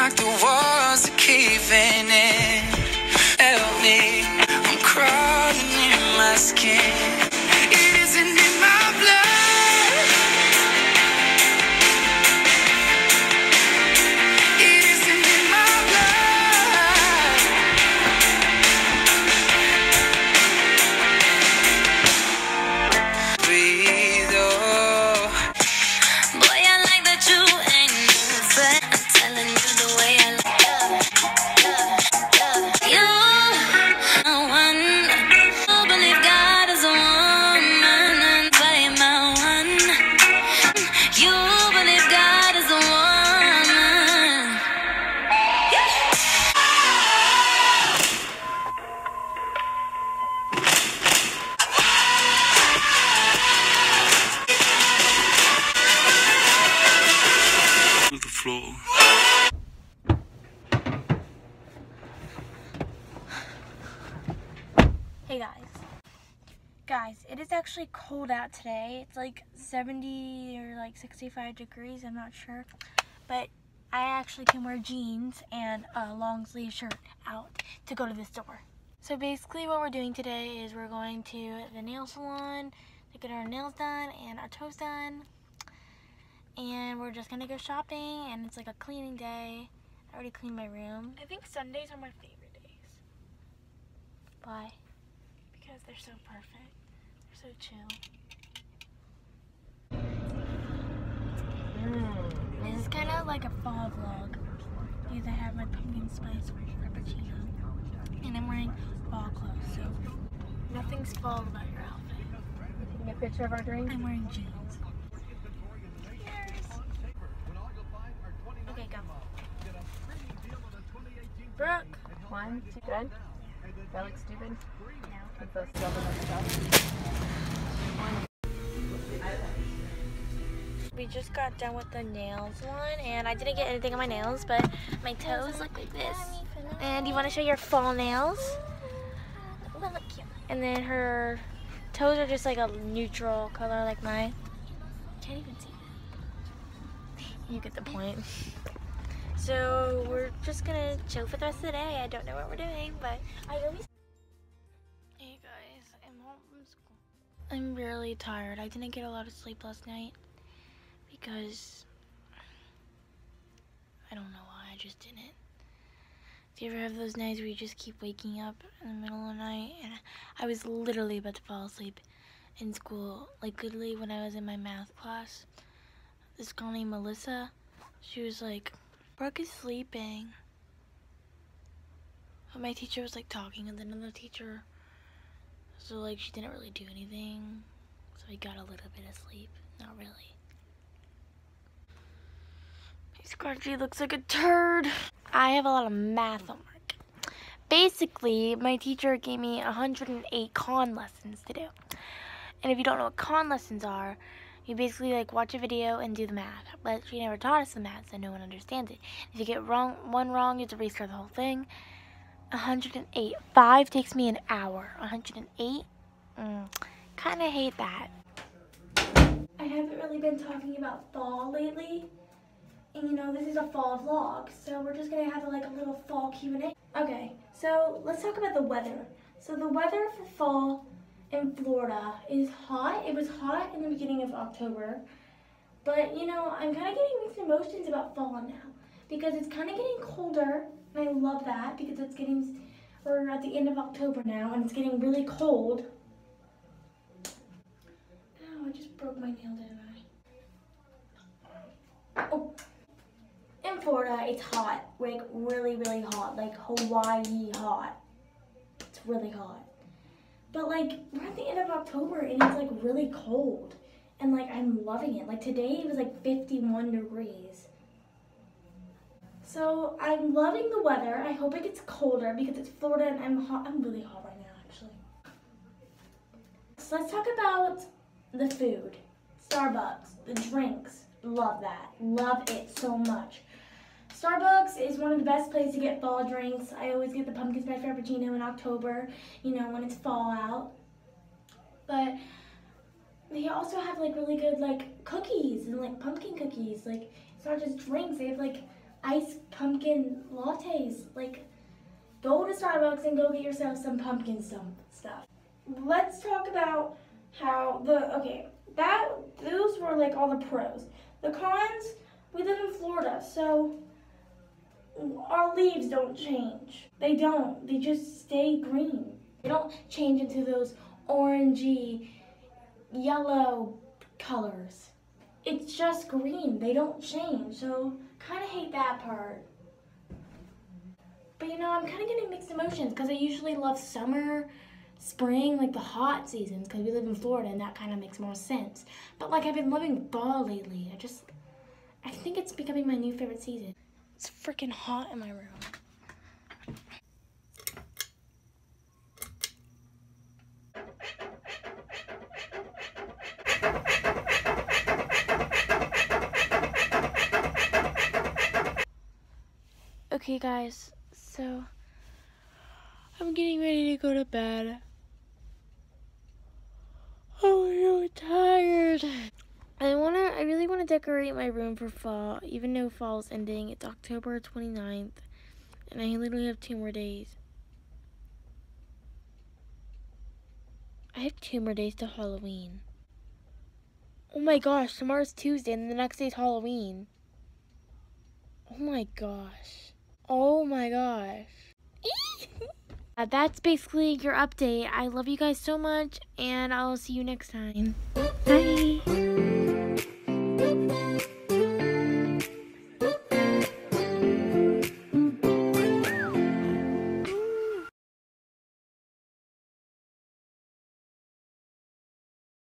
like the walls are caving in. Help me, I'm crawling in my skin. It isn't in my blood. It isn't in my blood. Breathe, oh. Boy, I like that you ain't different. I'm telling you the way I love you. I believe God is a woman and by my one. You believe God is a woman. To the floor. Hey guys, it is actually cold out today. It's like 70 or like 65 degrees, I'm not sure. But I actually can wear jeans and a long sleeve shirt out to go to the store. So basically what we're doing today is we're going to the nail salon to get our nails done and our toes done. And we're just gonna go shopping, and it's like a cleaning day. I already cleaned my room. I think Sundays are my favorite days. Why? Because they're so perfect. They're so chill. This is kind of like a fall vlog because I have my pumpkin spice frappuccino and I'm wearing fall clothes, so nothing's fall about your outfit. Taking a picture of our drink. I'm wearing jeans. Cheers. Okay, go. Brooke. 1, 2, good. That looks stupid. No. Put those stubborn stuff. We just got done with the nail salon, and I didn't get anything on my nails, but my toes look like this. And you want to show your fall nails? And then her toes are just like a neutral color like mine. Can't even see that. You get the point. So we're just gonna chill for the rest of the day. I don't know what we're doing, but I always. Hey guys, I'm home from school. I'm really tired. I didn't get a lot of sleep last night because I don't know why. I just didn't. Do you ever have those nights where you just keep waking up in the middle of the night? And I was literally about to fall asleep in school. Like literally when I was in my math class, this girl named Melissa, she was like, Brooke is sleeping. But my teacher was like talking, and then another teacher, so like she didn't really do anything. So I got a little bit of sleep. Not really. My scrunchie looks like a turd. I have a lot of math homework. Basically, my teacher gave me 108 con lessons to do. And if you don't know what con lessons are, you basically like watch a video and do the math. But she never taught us the math, so no one understands it. If you get one wrong, you have to restart the whole thing. 108. 5 takes me an hour. 108? Kind of hate that. I haven't really been talking about fall lately. And you know, this is a fall vlog, so we're just gonna have like a little fall Q&A. Okay, so let's talk about the weather. So the weather for fall in Florida is hot. It was hot in the beginning of October, but you know, I'm kind of getting mixed emotions about fall now because it's kind of getting colder, and I love that because we're at the end of October now, and it's getting really cold. Oh, I just broke my nail, didn't I? Oh. In Florida, it's hot, like really, really hot, like Hawaii hot. It's really hot. But like, we're at the end of October and it's like really cold. And like, I'm loving it. Like today it was like 51 degrees. So I'm loving the weather. I hope it gets colder because it's Florida and I'm hot. I'm really hot right now, actually. So let's talk about the food. Starbucks, the drinks. Love that. Love it so much. Starbucks is one of the best places to get fall drinks. I always get the pumpkin spice frappuccino in October, you know, when it's fall out. But they also have like really good like cookies and like pumpkin cookies. Like it's not just drinks, they have like iced pumpkin lattes. Like, go to Starbucks and go get yourself some pumpkin stuff. Let's talk about how those were like all the pros. The cons, we live in Florida, so our leaves don't change. They don't. They just stay green. They don't change into those orangey, yellow colors. It's just green. They don't change. So kind of hate that part. But you know, I'm kind of getting mixed emotions because I usually love summer, spring, like the hot seasons, because we live in Florida and that kind of makes more sense. But like I've been loving fall lately. I think it's becoming my new favorite season. It's freaking hot in my room. Okay guys, so I'm getting ready to go to bed. Oh, I'm so tired. I really want to decorate my room for fall, even though fall's ending. It's October 29th, and I literally have 2 more days. I have 2 more days to Halloween. Oh my gosh, tomorrow's Tuesday, and the next day's Halloween. Oh my gosh. Oh my gosh. That's basically your update. I love you guys so much, and I'll see you next time.